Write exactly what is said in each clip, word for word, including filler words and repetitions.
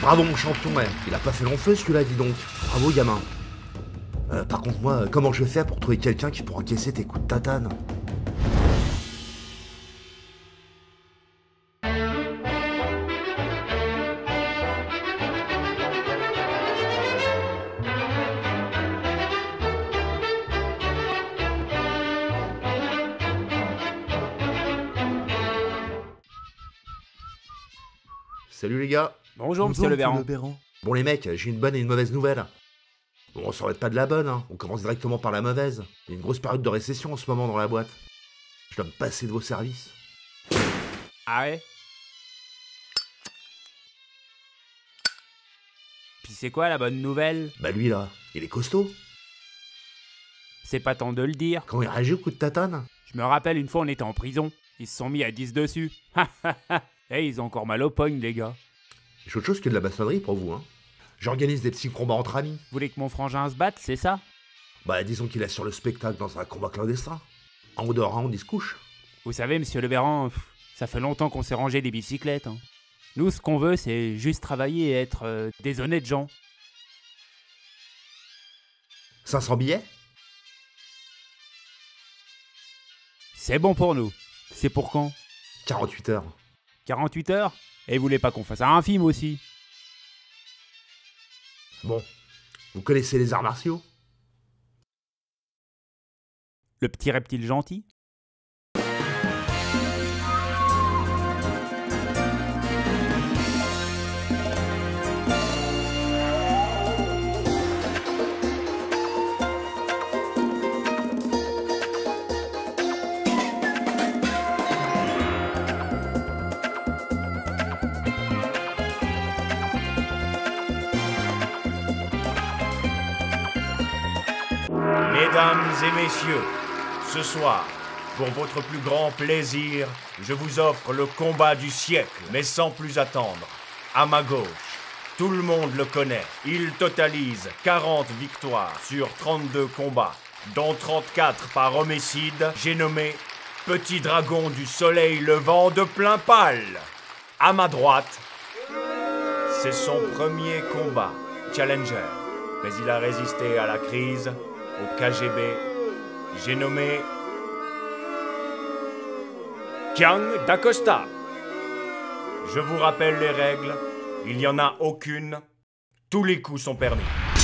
Bravo mon champion, ouais. Il a pas fait long feu celui-là, dis donc. Bravo gamin. Euh, par contre moi, euh, comment je vais faire pour trouver quelqu'un qui pourra encaisser tes coups de tatane? Salut les gars. Bonjour, monsieur Le Béran. Bon les mecs, j'ai une bonne et une mauvaise nouvelle. Bon, ça va être pas de la bonne, hein. On commence directement par la mauvaise. Il y a une grosse période de récession en ce moment dans la boîte. Je dois me passer de vos services. Ah ouais? Puis c'est quoi la bonne nouvelle? Bah lui là, il est costaud. C'est pas tant de le dire. Quand il réagit au coup de tatane. Je me rappelle une fois on était en prison. Ils se sont mis à dix dessus. Eh, ils ont encore mal au pogne, les gars. J'ai autre chose que de la maçonnerie pour vous, hein. J'organise des petits combats entre amis. Vous voulez que mon frangin se batte, c'est ça? Bah disons qu'il assure le spectacle dans un combat clandestin. En haut de round, il se couche. Vous savez, monsieur Le Béran, pff, ça fait longtemps qu'on s'est rangé des bicyclettes. Hein. Nous, ce qu'on veut, c'est juste travailler et être euh, des honnêtes gens. cinq cents billets? C'est bon pour nous. C'est pour quand? quarante-huit heures. quarante-huit heures? Et vous voulez pas qu'on fasse un film aussi? Bon, vous connaissez les arts martiaux? Le petit reptile gentil? Mesdames et messieurs, ce soir, pour votre plus grand plaisir, je vous offre le combat du siècle, mais sans plus attendre. À ma gauche, tout le monde le connaît. Il totalise quarante victoires sur trente-deux combats, dont trente-quatre par homicide. J'ai nommé Petit Dragon du Soleil Levant de plein pâle. À ma droite, c'est son premier combat, Challenger. Mais il a résisté à la crise, au K G B. J'ai nommé Kiang d'Acosta. Je vous rappelle les règles, il n'y en a aucune. Tous les coups sont permis.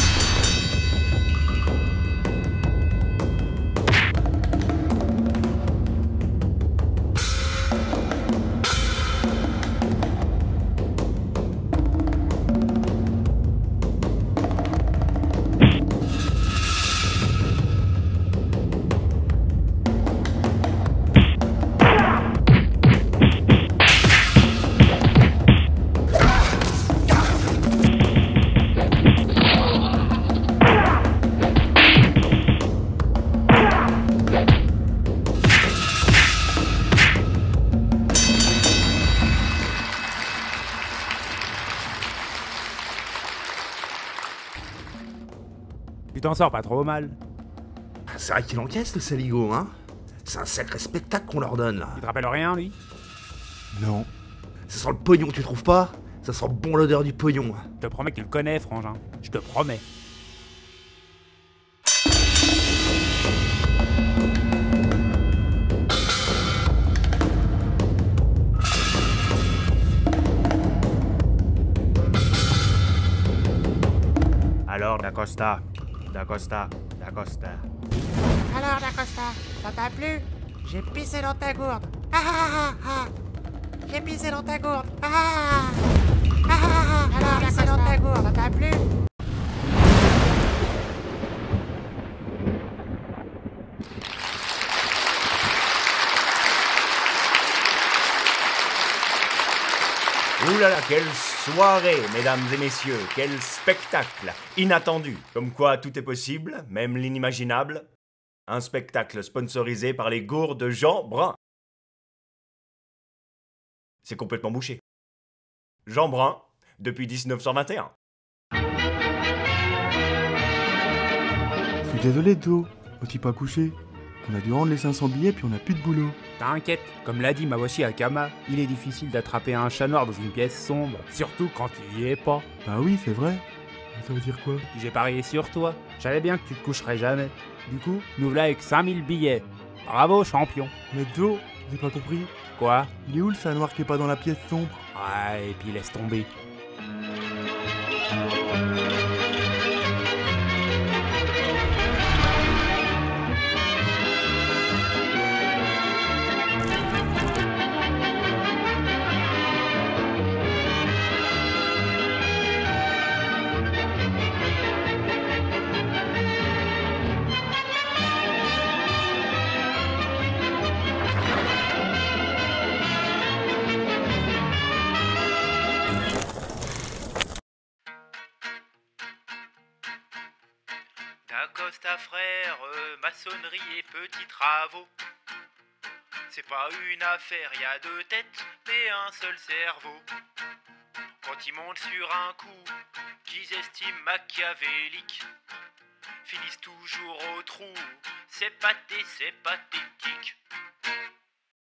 Tu t'en sors pas trop mal. C'est vrai qu'il encaisse le saligo, hein. C'est un sacré spectacle qu'on leur donne là. Il te rappelle rien, lui? Non. Ça sent le pognon, tu trouves pas? Ça sent bon l'odeur du pognon. Je te promets que tu le connais, frangin. Je te promets. Alors, d'Acosta, d'Acosta, d'Acosta. Alors, d'Acosta, ça t'a plu? J'ai pissé dans ta gourde. Ah ah ah ah. J'ai pissé dans ta gourde. Ah ah ah ah. Alors, j'ai pissé dans ta gourde, ça t'a plu? Ouh là là, quelle soirée, mesdames et messieurs, quel spectacle inattendu. Comme quoi tout est possible, même l'inimaginable. Un spectacle sponsorisé par les gourdes de Jean Brun. C'est complètement bouché. Jean Brun, depuis dix-neuf cent vingt et un. Je suis désolé, Do. On s'est pas couché. On a dû rendre les cinq cents billets puis on a plus de boulot. T'inquiète, comme l'a dit Mawashi Akama, il est difficile d'attraper un chat noir dans une pièce sombre, surtout quand il y est pas. Bah oui, c'est vrai. Ça veut dire quoi? J'ai parié sur toi, je savais bien que tu te coucherais jamais. Du coup, nous voilà avec cinq mille billets. Bravo, champion. Mais Joe, j'ai pas compris. Quoi? Il est où le chat noir qui est pas dans la pièce sombre? Ouais, et puis laisse tomber. D'Acosta frère, euh, maçonnerie et petits travaux. C'est pas une affaire, y a deux têtes, mais un seul cerveau. Quand ils montent sur un coup qu'ils estiment machiavélique, finissent toujours au trou. C'est pathé, c'est pathétique.